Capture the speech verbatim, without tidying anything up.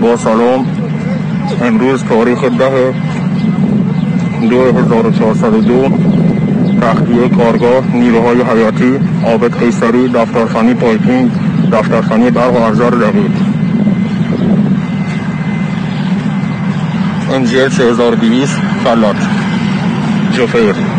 با سلام. امروز تاریخ ده دو هزار و چهارصد و دو، تخلیه کارگاه نیروهای حیاتی عابد قیصری، دفترخانه پایتین، دفترخانه برق و افزار دقیق. انجیل سه هزار و دویست فلات جفیر.